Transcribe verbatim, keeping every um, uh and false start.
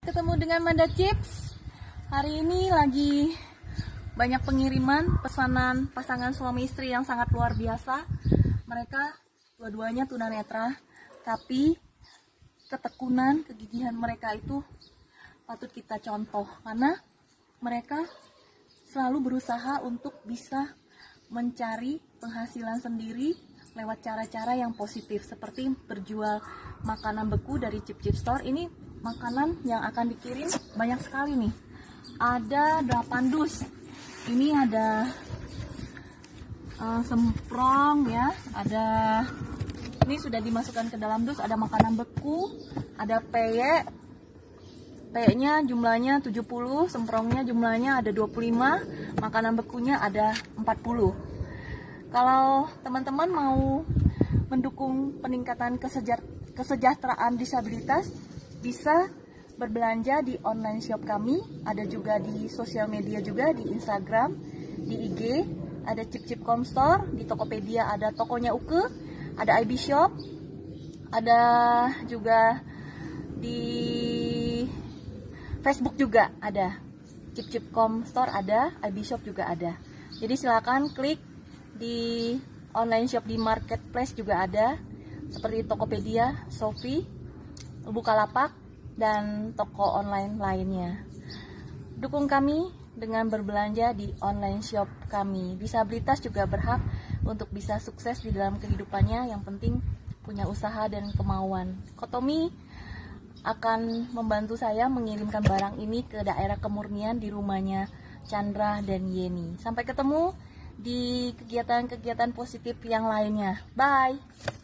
ketemu dengan Manda Chips. Hari ini lagi banyak pengiriman pesanan pasangan suami istri yang sangat luar biasa. Mereka dua-duanya tunanetra, tapi ketekunan, kegigihan mereka itu patut kita contoh karena mereka selalu berusaha untuk bisa mencari penghasilan sendiri lewat cara-cara yang positif, seperti berjual makanan beku dari Chip Chip Store. Ini makanan yang akan dikirim banyak sekali nih. Ada delapan dus. Ini ada uh, semprong ya, ada ini sudah dimasukkan ke dalam dus, ada makanan beku, ada peye. Peyenya jumlahnya tujuh puluh, semprongnya jumlahnya ada dua puluh lima, makanan bekunya ada empat puluh. Kalau teman-teman mau mendukung peningkatan kesejahteraan disabilitas, bisa berbelanja di online shop kami, ada juga di sosial media juga, di Instagram, di I G, ada Chip Chip Com Store, di Tokopedia ada tokonya Uke, ada I B Shop, ada juga di Facebook juga ada, Chip Chip Com Store ada, I B Shop juga ada. Jadi silakan klik di online shop, di marketplace juga ada, seperti Tokopedia, Shopee, Bukalapak, dan toko online lainnya. Dukung kami dengan berbelanja di online shop kami. Disabilitas juga berhak untuk bisa sukses di dalam kehidupannya, yang penting punya usaha dan kemauan. Kotomi akan membantu saya mengirimkan barang ini ke daerah kemurnian di rumahnya Chandra dan Yeni. Sampai ketemu di kegiatan-kegiatan positif yang lainnya. Bye!